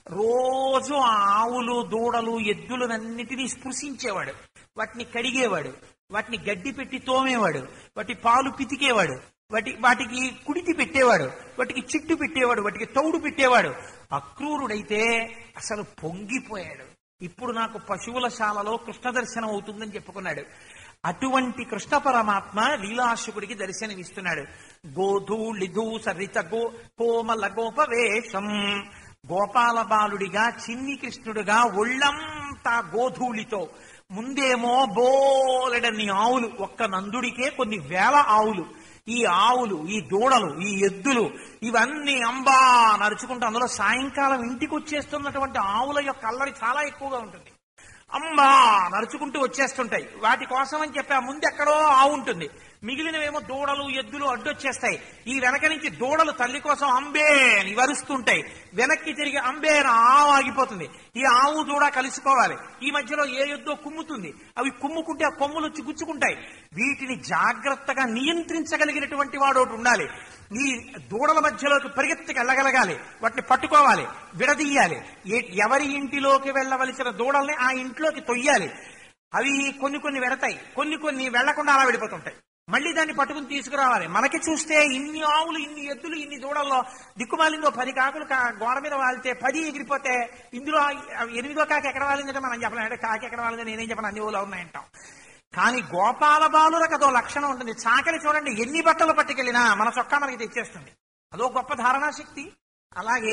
రోజు ఆ ఆవులు దూడలు ఎద్దులనన్నిటినీ స్పృశించేవాడు, వాటిని కడిగేవాడు, వాటిని గడ్డి పెట్టి తోమేవాడు, వాటి పాలు పితికేవాడు, వాటికి కుడితి పెట్టేవాడు, వాటికి చిట్టు పెట్టేవాడు, వాటికి తౌడు పెట్టేవాడు. అక్రూరుడైతే అసలు పొంగిపోయాడు. ఇప్పుడు నాకు పశువుల శాలలో కృష్ణ దర్శనం అవుతుందని చెప్పుకున్నాడు. అటువంటి కృష్ణ పరమాత్మ లీలాశుకుడికి దర్శనమిస్తున్నాడు. గోధూళిధూ సరిత కోమల గోపవేషం, గోపాల బాలుడిగా చిన్ని కృష్ణుడిగా ఒళ్ళంతా గోధూళితో, ముందేమో బోలెడన్ని ఆవులు, ఒక్క నందుడికే కొన్ని వేల ఆవులు. ఈ ఆవులు, ఈ దూడలు, ఈ ఎద్దులు ఇవన్నీ అంబా నడుచుకుంటూ, అందులో సాయంకాలం ఇంటికి వచ్చేస్తున్నటువంటి ఆవుల యొక్క అల్లరి చాలా ఎక్కువగా ఉంటుంది. అంబా నడుచుకుంటూ వచ్చేస్తుంటాయి. వాటి కోసం అని చెప్పి ఆ ముందు ఎక్కడో ఆవు ఉంటుంది, మిగిలినవేమో దూడలు ఎద్దులు అడ్డొచ్చేస్తాయి. ఈ వెనక నుంచి దూడలు తల్లి కోసం అంబే అని వరుస్తుంటాయి, వెనక్కి తిరిగి అంబే అని ఆవు ఆగిపోతుంది. ఈ ఆవు దూడ కలిసిపోవాలి. ఈ మధ్యలో ఏ ఎద్దో కుమ్ముతుంది, అవి కుమ్ముకుంటే ఆ కొమ్ములు వచ్చి గుచ్చుకుంటాయి. వీటిని జాగ్రత్తగా నియంత్రించగలిగినటువంటి వాడు ఒకటి ఉండాలి. ఈ దూడల మధ్యలోకి పరిగెత్తికి వెళ్ళగలగాలి, వాటిని పట్టుకోవాలి, విడదీయాలి. ఎవరి ఇంటిలోకి వెళ్ళవలసిన దూడల్ని ఆ ఇంట్లోకి తొయ్యాలి. అవి కొన్ని వెడతాయి, కొన్ని వెళ్లకుండా అలా వెళ్ళిపోతుంటాయి. మళ్ళీ దాన్ని పట్టుకుని తీసుకురావాలి. మనకి చూస్తే ఇన్ని ఆవులు, ఇన్ని ఎద్దులు, ఇన్ని దూడల్లో దిక్కుమాలిందో 10 కాకులు గోడ మీద వాలితే 10 ఎగిరిపోతే ఇందులో 8వ కాకి ఎక్కడ వాలిందంటే మనం చెప్పలేం. అంటే కాకి ఎక్కడ వాలిందో నేనేం చెప్పను, అన్ని ఊళ్ళో ఉన్నాయంటాం. కానీ గోపాల బాలులకు అదో లక్షణం ఉంటుంది. చాకలి చూడండి, ఎన్ని బట్టలు పట్టుకెళ్ళినా మన చొక్కా మనకి తెచ్చేస్తుంది. అదో గొప్ప ధారణా శక్తి. అలాగే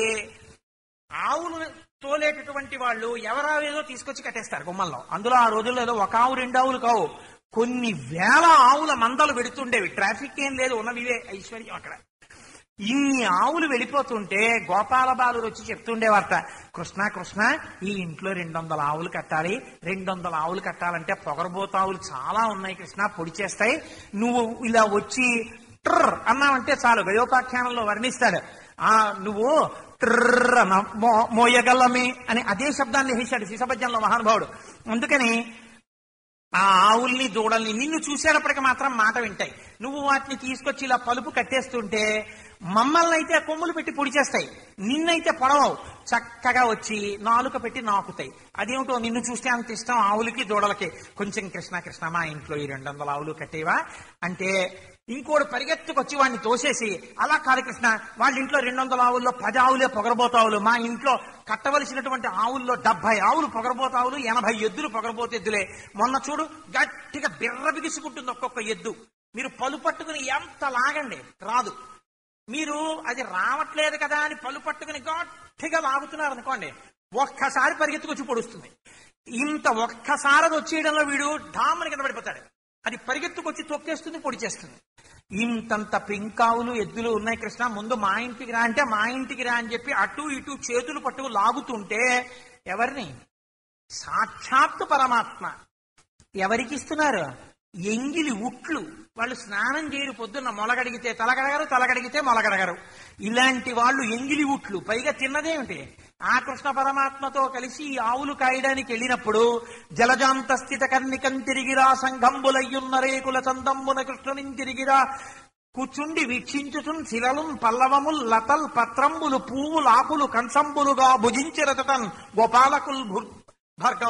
ఆవులు తోలేటటువంటి వాళ్ళు ఎవరావేదో తీసుకొచ్చి కట్టేస్తారు గుమ్మల్లో. అందులో ఆ రోజుల్లో ఏదో 1 ఆవు 2 ఆవులు కావు, కొన్ని వేల ఆవుల మందలు పెడుతుండేవి. ట్రాఫిక్ ఏం లేదు, ఉన్నవివే ఐశ్వర్యం అక్కడ. ఇన్ని ఆవులు వెళ్ళిపోతుంటే గోపాల బాలురు వచ్చి చెప్తుండేవారట, కృష్ణ ఈ ఇంట్లో 200 ఆవులు కట్టాలి. 200 ఆవులు కట్టాలంటే పొగరబోతావులు చాలా ఉన్నాయి కృష్ణ, పొడి చేస్తాయి. నువ్వు ఇలా వచ్చి ట్రర్ అన్నావంటే చాలు. గయోపాఖ్యానంలో వర్ణిస్తాడు. నువ్వు ట్రర్ అన్న మోయగలమే అని అదే శబ్దాన్ని వేసాడు శిశపద్యంలో మహానుభావుడు. అందుకని ఆ ఆవుల్ని దూడల్ని నిన్ను చూసేటప్పటికి మాత్రం మాట వింటాయి. నువ్వు వాటిని తీసుకొచ్చి ఇలా పలుపు కట్టేస్తుంటే మమ్మల్ని అయితే కొమ్ములు పెట్టి పొడి చేస్తాయి, నిన్నైతే పొడవవు, చక్కగా వచ్చి నాలుక పెట్టి నాకుతాయి. అదేమిటో నిన్ను చూస్తే అంత ఇష్టం ఆవులకి దూడలకి. కొంచెం కృష్ణ మా ఇంట్లో ఈ 200 ఆవులు కట్టేవా అంటే ఇంకోటి పరిగెత్తుకొచ్చి వాడిని తోసేసి, అలా కాదు కృష్ణ, వాళ్ళ ఇంట్లో 200 ఆవుల్లో 10 ఆవులే పొగరబోతావులు, మా ఇంట్లో కట్టవలసినటువంటి ఆవుల్లో 70 ఆవులు పొగరబోతావులు, 80 ఎద్దులు పొగరబోతెద్దులే. మొన్న చూడు గట్టిగా బిర్ర బిగుసుకుంటుంది ఒక్కొక్క ఎద్దు. మీరు పలు పట్టుకుని ఎంత లాగండి రాదు. మీరు అది రావట్లేదు కదా అని పలు పట్టుకుని గట్టిగా లాగుతున్నారు అనుకోండి, ఒక్కసారి పరిగెత్తుకొచ్చి పొడుస్తుంది. ఇంత ఒక్కసారి అది వచ్చేయడంలో వీడు డామని కింద పడిపోతాడు. అది పరిగెత్తుకొచ్చి తొక్కేస్తుంది, పొడి చేస్తుంది. ఇంతంత పింకావులు ఎద్దులు ఉన్నాయి కృష్ణ, ముందు మా ఇంటికి రా అంటే మా ఇంటికి రా అని చెప్పి అటు ఇటు చేతులు పట్టుకు లాగుతుంటే ఎవరిని? సాక్షాత్తు పరమాత్మ. ఎవరికి ఇస్తున్నారు? ఎంగిలి ఉట్లు. వాళ్ళు స్నానం చేయరు, పొద్దున్న మొలగడిగితే తలగడగరు, తలగడిగితే మొలగడగరు. ఇలాంటి వాళ్ళు ఎంగిలి ఉట్లు. పైగా తిన్నదేమిటి? ఆ కృష్ణ పరమాత్మతో కలిసి ఈ ఆవులు కాయడానికి వెళ్ళినప్పుడు జలజాంత స్థిత కర్ణికం తిరిగిరా, సంఘంబులయ్యున్న రేకుల చందంబున కృష్ణుని తిరిగిరా, కూర్చుండి వీక్షించుచున్ శిలలున్ పల్లవముల్ లతల్ పత్రంబులు పువ్వులు ఆకులు కంచంబులుగా భుజించిరతన్ గోపాలకుల్ భర్గవ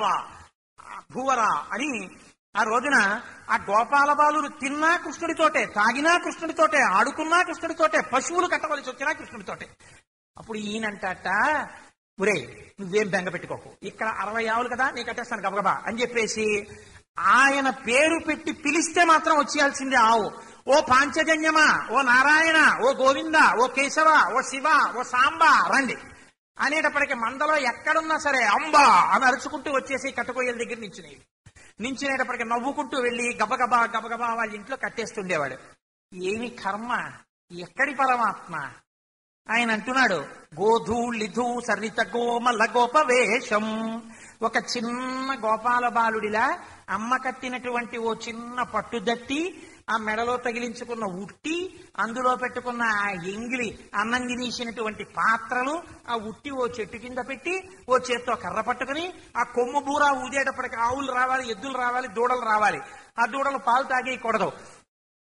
భూవరా అని ఆ రోజున ఆ గోపాల బాలురు తిన్నా కృష్ణుడితోటే, తాగినా కృష్ణుడితోటే, ఆడుకున్నా కృష్ణుడితోటే, పశువులు కట్టవలసి వచ్చినా కృష్ణుడితోటే. అప్పుడు ఈయనంటట, ఒరే నువ్వేం బెంగ పెట్టుకోకు, ఇక్కడ 60 ఆవులు కదా నీ కట్టేస్తాను గబగబా అని చెప్పేసి ఆయన పేరు పెట్టి పిలిస్తే మాత్రం వచ్చేయాల్సిందే ఆవు. ఓ పాంచజన్యమా, ఓ నారాయణ, ఓ గోవింద, ఓ కేశవ, ఓ శివ, ఓ సాంబ రండి అనేటప్పటికీ మందలో ఎక్కడున్నా సరే అంబా అని అరుచుకుంటూ వచ్చేసి కట్టుకోయల దగ్గర నించునేటప్పటికి నవ్వుకుంటూ వెళ్ళి గబగబా వాళ్ళ ఇంట్లో కట్టేస్తుండేవాడు. ఏమి కర్మ, ఎక్కడి పరమాత్మ? ఆయన అంటున్నాడు, గోధూళిధూ సరిత కోమల గోపవేషం. ఒక చిన్న గోపాల బాలుడిలా అమ్మ కట్టినటువంటి ఓ చిన్న పట్టుదట్టి, ఆ మెడలో తగిలించుకున్న ఉట్టి, అందులో పెట్టుకున్న ఆ ఎంగిలి అన్నం తినేసినటువంటి పాత్రలు, ఆ ఉట్టి ఓ చెట్టు కింద పెట్టి ఓ చేత్తో కర్ర పట్టుకుని ఆ కొమ్ము బూర ఊదేటప్పటికి ఆవులు రావాలి, ఎద్దులు రావాలి, దూడలు రావాలి. ఆ దూడలు పాలు తాగేయకూడదు.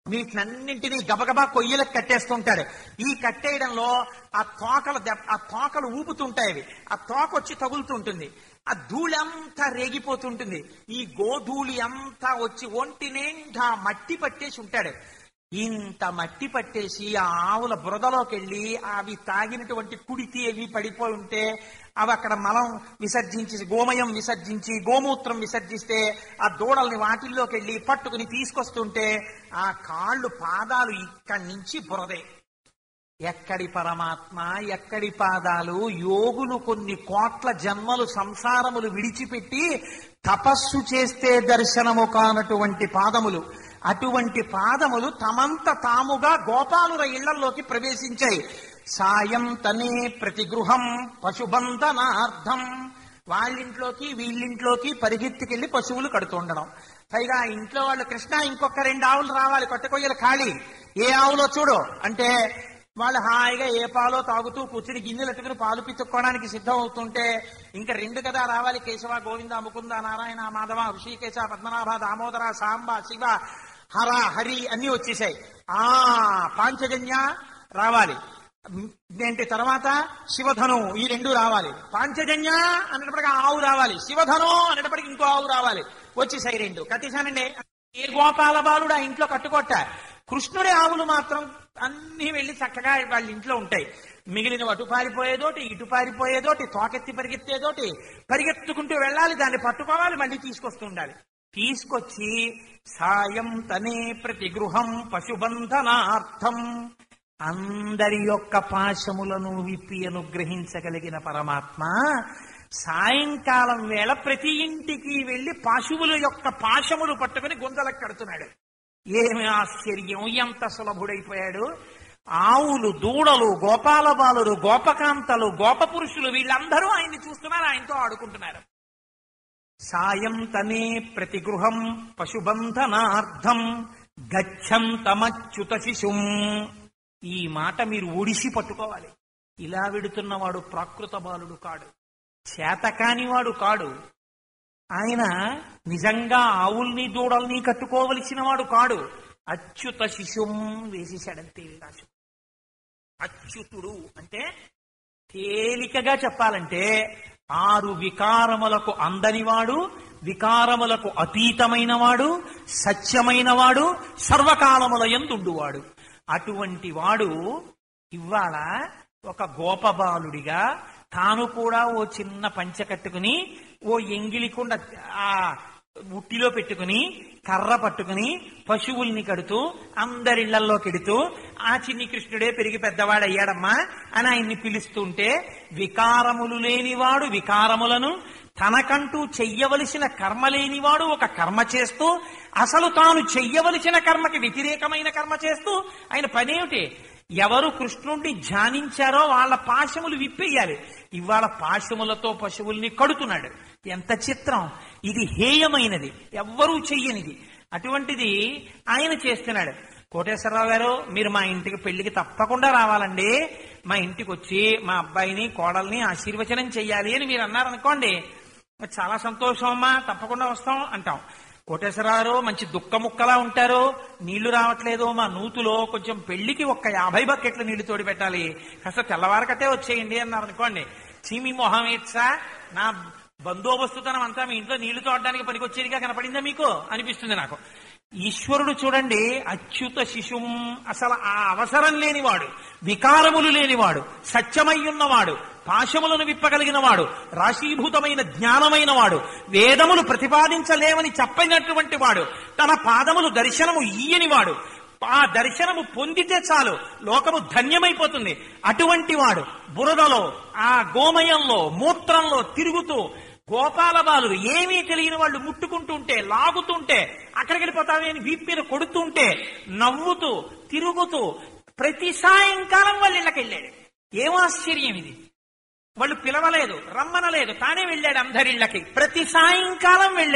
వీటినన్నింటినీ గబగబా కొయ్యలకు కట్టేస్తుంటాడు. ఈ కట్టేయడంలో ఆ తోకలు ఊపుతుంటాయి. అవి ఆ తోక వచ్చి తగులుతుంటుంది. ఆ ధూళి అంతా రేగిపోతుంటుంది. ఈ గోధూళి అంతా వచ్చి ఒంటి నిండా మట్టి పట్టేసి ఉంటాడు. ఇంత మట్టి పట్టేసి ఆ ఆవుల బురదలోకి వెళ్ళి అవి తాగినటువంటి కుడితి అవి పడిపోయి ఉంటే అవి అక్కడ మలం విసర్జించి గోమయం విసర్జించి గోమూత్రం విసర్జిస్తే ఆ దూడల్ని వాటిల్లోకి వెళ్ళి పట్టుకుని తీసుకొస్తుంటే ఆ కాళ్ళు పాదాలు ఇక్కడి నుంచి బురదే. ఎక్కడి పరమాత్మ, ఎక్కడి పాదాలు! యోగులు కొన్ని కోట్ల జన్మలు సంసారములు విడిచిపెట్టి తపస్సు చేస్తే దర్శనము కానటువంటి పాదములు. అటువంటి పాదములు తమంత తాముగా గోపాలుర ఇళ్లలోకి ప్రవేశించాయి. సాయం తనే ప్రతిగృహం పశుబంధనార్థం. వాళ్ళింట్లోకి వీళ్ళింట్లోకి పరిగెత్తుకెళ్లి పశువులు కడుతుండడం. పైగా ఇంట్లో వాళ్ళు, కృష్ణ ఇంకొక 2 ఆవులు రావాలి, కొట్టకొయ్యలు ఖాళీ, ఏ ఆవులో చూడు అంటే వాళ్ళు హాయిగా ఏ పాలో తాగుతూ కూర్చుని గిన్నెలు ఎట్టుకుని పాలు పితుక్కోవడానికి సిద్ధం అవుతుంటే ఇంకా 2 కదా రావాలి, కేశవ గోవింద ముకుంద నారాయణ మాధవ ఋషికేశ పద్మనాభ దామోదర సాంబ శివ హర హరి అన్ని వచ్చేసాయి. పాంచజన్య రావాలి, ఏంటి తర్వాత శివధను, ఈ 2 రావాలి. పాంచజన్య అనేటప్పటికి ఆవు రావాలి, శివధను అనేటప్పటికి ఇంకో ఆవు రావాలి. వచ్చేసాయి 2. కట్టేశానండి. ఏ గోపాల బాలుడు ఆ ఇంట్లో కట్టుకోట. కృష్ణుడి ఆవులు మాత్రం అన్ని వెళ్లి చక్కగా వాళ్ళ ఇంట్లో ఉంటాయి. మిగిలిన అటు పారిపోయేదోటి, ఇటు పారిపోయేదోటి, తోకెత్తి పరిగెత్తేదోటి, పరిగెత్తుకుంటూ వెళ్ళాలి, దాన్ని పట్టుకోవాలి, మళ్ళీ తీసుకొస్తూ ఉండాలి. తీసుకొచ్చి సాయం తనే ప్రతిగృహం పశుబంధనార్థం. అందరి యొక్క పాశములను విప్పి అనుగ్రహించగలిగిన పరమాత్మ సాయంకాలం వేళ ప్రతి ఇంటికి వెళ్లి పశువుల యొక్క పాశములు పట్టుకుని గుంజలకు కడుతున్నాడు. ఏమి ఆశ్చర్యం! ఎంత సులభుడైపోయాడు! ఆవులు, దూడలు, గోపాల బాలురు, గోపకాంతలు, గోపపురుషులు వీళ్ళందరూ ఆయన్ని చూస్తున్నారు, ఆయనతో ఆడుకుంటున్నారు. సాయం తనే ప్రతిగృహం పశుబంధనార్థం గచ్చంతమచ్యుత శిశుం. ఈ మాట మీరు ఒడిసి పట్టుకోవాలి. ఇలా వెడుతున్నవాడు ప్రాకృత బాలుడు కాడు, చేతకానివాడు కాడు. ఆయన నిజంగా ఆవుల్ని దూడల్ని కట్టుకోవలసిన వాడు కాడు. అచ్యుత శిశుం వేసేశాడంతే విలాసు. అచ్యుతుడు అంటే తేలికగా చెప్పాలంటే 6 వికారములకు అందనివాడు, వికారములకు అతీతమైన వాడు, సత్యమైన వాడు, సర్వకాలముల యందుండువాడు. అటువంటి వాడు ఇవాళ ఒక గోపబాలుడిగా తాను కూడా ఓ చిన్న పంచె కట్టుకుని, ఓ ఎంగిలికుండ ఆ ఉట్టిలో పెట్టుకుని, కర్ర పట్టుకుని పశువుల్ని కడుతూ అందరిళ్లల్లో కెడుతూ ఆ చిన్ని కృష్ణుడే పెరిగి పెద్దవాడయ్యాడమ్మా అని ఆయన్ని పిలుస్తుంటే, వికారములు లేనివాడు వికారములను, తనకంటూ చెయ్యవలసిన కర్మ లేనివాడు ఒక కర్మ చేస్తూ, అసలు తాను చెయ్యవలసిన కర్మకి వ్యతిరేకమైన కర్మ చేస్తూ ఆయన పనేమిటి? ఎవరు కృష్ణుణ్ణి ధ్యానించారో వాళ్ళ పాశములు విప్పేయాలి. ఇవాళ పాశములతో పశువుల్ని కడుతున్నాడు. ఎంత చిత్రం! ఇది హేయమైనది, ఎవ్వరూ చెయ్యనిది. అటువంటిది ఆయన చేస్తున్నాడు. కోటేశ్వరరావు గారు, మీరు మా ఇంటికి పెళ్లికి తప్పకుండా రావాలండి, మా ఇంటికి వచ్చి మా అబ్బాయిని కోడల్ని ఆశీర్వచనం చెయ్యాలి అని మీరు అన్నారనుకోండి, చాలా సంతోషం అమ్మా, తప్పకుండా వస్తాం అంటాం. కోటేశ్వరరావు మంచి దుఃఖముక్కలా ఉంటారు, నీళ్లు రావట్లేదు, మా నూతులో కొంచెం పెళ్లికి 50 బకెట్లు నీళ్లు తోడి పెట్టాలి, కాస్త తెల్లవారకట్టే వచ్చేయండి అన్నారు అనుకోండి. చీమి మొహం ఏట్సా, నా బందోబస్తుతనం అంతా మీ ఇంట్లో నీళ్లు తోడడానికి పనికొచ్చేదిగా కనపడిందా మీకు అనిపిస్తుంది నాకు. ఈశ్వరుడు చూడండి, అచ్యుత శిశుం, అసలు ఆ అవసరం లేనివాడు, వికారములు లేనివాడు, సత్యమయ్యున్నవాడు, పాశములను విప్పగలిగిన వాడు, రాశీభూతమైన జ్ఞానమైన వాడు, వేదములు ప్రతిపాదించలేవని చెప్పినటువంటి వాడు, తన పాదములు దర్శనము ఈయని వాడు, ఆ దర్శనము పొందితే చాలు లోకము ధన్యమైపోతుంది. అటువంటి వాడు బురదలో, ఆ గోమయంలో, మూత్రంలో తిరుగుతూ గోపాల బాలురు ఏమీ తెలియని వాళ్ళు ముట్టుకుంటుంటే, లాగుతుంటే, అక్కడికి వెళ్ళిపోతావే అని వీపు మీద కొడుతుంటే, నవ్వుతూ తిరుగుతూ ప్రతి సాయంకాలం వాళ్ళ ఇళ్ళకి వెళ్ళాడు. ఏం ఆశ్చర్యం ఇది! వాళ్ళు పిలవలేదు, రమ్మనలేదు, తానే వెళ్ళాడు అందరిళ్ళకి. ప్రతి సాయంకాలం వెళ్ళాడు.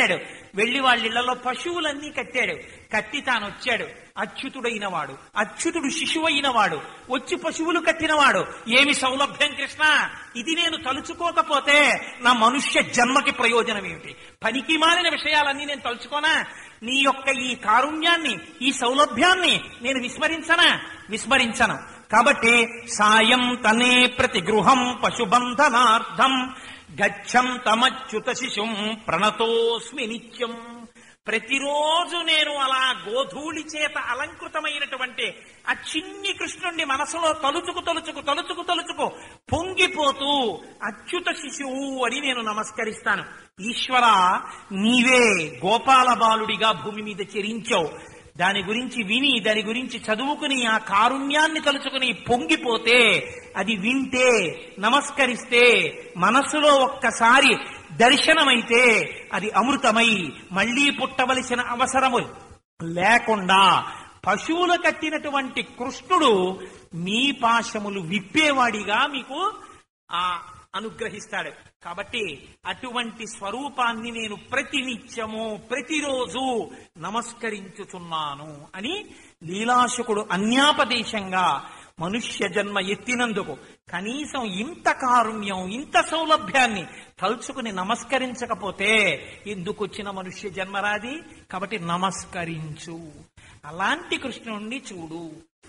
వెళ్లి వాళ్ళ ఇళ్లలో పశువులన్నీ కట్టాడు. కట్టి తాను వచ్చాడు. అచ్యుతుడైన వాడు, అచ్యుతుడు శిశువైన వాడు, వచ్చి పశువులు కట్టినవాడు. ఏమి సౌలభ్యం కృష్ణ! ఇది నేను తలుచుకోకపోతే నా మనుష్య జన్మకి ప్రయోజనం ఏమిటి? పనికి మాలిన విషయాలన్నీ నేను తలుచుకోనా? నీ యొక్క ఈ కారుణ్యాన్ని, ఈ సౌలభ్యాన్ని నేను విస్మరించను. కాబట్టి సాయం తనే ప్రతి గృహం పశుబంధనార్థం గచ్చం తమచ్యుత శిశుం ప్రణతోస్మి నిత్యం. ప్రతిరోజు నేను అలా గోధూళి చేత అలంకృతమైనటువంటి ఆ చిన్ని కృష్ణుణ్ణి మనసులో తలుచుకు పొంగిపోతూ అచ్యుత శిశువు అని నేను నమస్కరిస్తాను. ఈశ్వర, నీవే గోపాల బాలుడిగా భూమి మీద చెరించావు. దాని గురించి విని, దాని గురించి చదువుకుని, ఆ కారుణ్యాన్ని తలుచుకుని పొంగిపోతే, అది వింటే, నమస్కరిస్తే, మనస్సులో ఒక్కసారి దర్శనమైతే అది అమృతమై మళ్లీ పుట్టవలసిన అవసరము లేకుండా పశువులు కట్టినటువంటి కృష్ణుడు మీ పాశములు విప్పేవాడిగా మీకు అనుగ్రహిస్తాడు. కాబట్టి అటువంటి స్వరూపాన్ని నేను ప్రతినిత్యము, ప్రతిరోజు నమస్కరించుచున్నాను అని లీలాశుకుడు అన్యాపదేశంగా మనుష్య జన్మ ఎత్తినందుకు కనీసం ఇంత కారుణ్యం, ఇంత సౌలభ్యాన్ని తలుచుకుని నమస్కరించకపోతే ఎందుకు వచ్చిన మనుష్య జన్మరాది? కాబట్టి నమస్కరించు. అలాంటి కృష్ణుణ్ణి చూడు.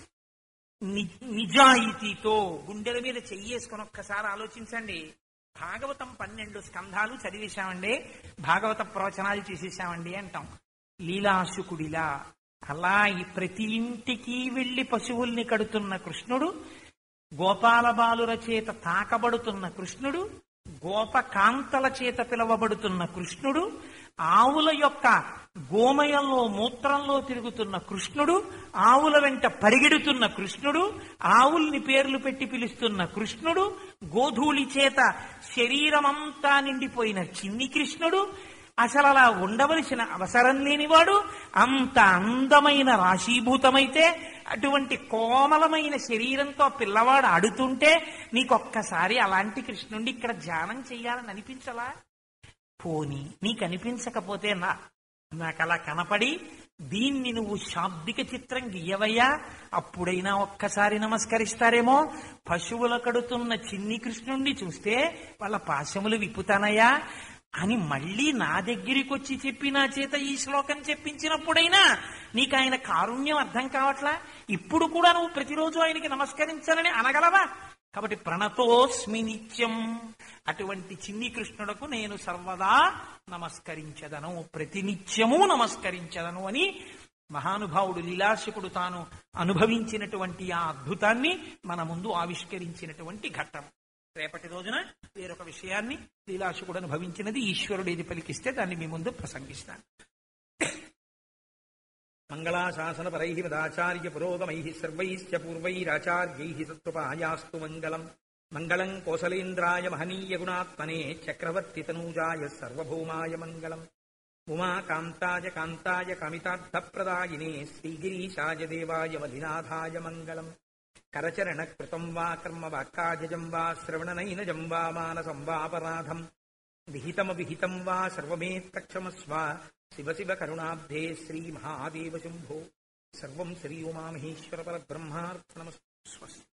నిజాయితీతో గుండెల మీద చెయ్యేసుకుని ఒక్కసారి ఆలోచించండి. భాగవతం 12 స్కంధాలు చదివేశామండి, భాగవత ప్రవచనాలు చేసేసామండి అంటాం. లీలాశుకుడిలా అలా ప్రతి ఇంటికి వెళ్లి పశువుల్ని కడుతున్న కృష్ణుడు, గోపాల బాలుర చేత తాకబడుతున్న కృష్ణుడు, గోపకాంతల చేత పిలవబడుతున్న కృష్ణుడు, ఆవుల యొక్క గోమయంలో మూత్రంలో తిరుగుతున్న కృష్ణుడు, ఆవుల వెంట పరిగెడుతున్న కృష్ణుడు, ఆవుల్ని పేర్లు పెట్టి పిలుస్తున్న కృష్ణుడు, గోధూళి చేత శరీరమంతా నిండిపోయిన చిన్ని కృష్ణుడు, అసలు అలా ఉండవలసిన అవసరం లేనివాడు, అంత అందమైన రాశీభూతమైతే అటువంటి కోమలమైన శరీరంతో పిల్లవాడు ఆడుతుంటే నీకొక్కసారి అలాంటి కృష్ణుండి ఇక్కడ ధ్యానం చెయ్యాలని అనిపించలా? పోనీ నీకు అనిపించకపోతే నాకు అలా కనపడి దీన్ని నువ్వు శాబ్దిక చిత్రం గీయవయ్యా, అప్పుడైనా ఒక్కసారి నమస్కరిస్తారేమో. పశువుల కడుతున్న చిన్ని కృష్ణుణ్ణి చూస్తే వాళ్ళ పాశములు విప్పుతానయ్యా అని మళ్ళీ నా దగ్గరికి వచ్చి చెప్పి నా చేత ఈ శ్లోకం చెప్పించినప్పుడైనా నీకు ఆయన కారుణ్యం అర్థం కావట్లా? ఇప్పుడు కూడా నువ్వు ప్రతిరోజు ఆయనకి నమస్కరించాలని అనగలవా? కాబట్టి ప్రణతోస్మి నిత్యం, అటువంటి చిన్ని కృష్ణుడకు నేను సర్వదా నమస్కరించదను, ప్రతినిత్యము నమస్కరించదను అని మహానుభావుడు లీలాశకుడు తాను అనుభవించినటువంటి ఆ అద్భుతాన్ని మన ముందు ఆవిష్కరించినటువంటి ఘట్టం. రేపటి రోజున వేరొక విషయాన్ని లీలాశకుడు అనుభవించినది ఈశ్వరుడు ఏది పలికిస్తే దాన్ని మీ ముందు ప్రసంగిస్తాను. మంగళాశాసన పరై మదాచార్య పురోగమై సర్వైశ్చ పూర్వైరాచార్యై సత్కృపాయాస్తు మంగళం. మంగళం కోసలేంద్రాయ మహనీయ గుణాత్మనే చక్రవర్తి తనూజాయ సర్వభౌమాయ మంగళం. ఉమాకాంతాయ కాంతాయ కామితార్థప్రదాయినే శ్రీగిరీశాయ దేవాయ మలినాథాయ మంగళం. కరచరణ కృతం వా కర్మ వాక్కాజం వా శ్రవణనైనజం వా మానసం వాపరాధం విహితమవిహితం వా సర్వమేత్తక్షమస్వ. శివ శివ కరుణాబ్ధే శ్రీ మహాదేవ శంభో. సర్వం శ్రీ ఉమామహేశ్వర పరబ్రహ్మార్పణమస్తు. స్వస్తి.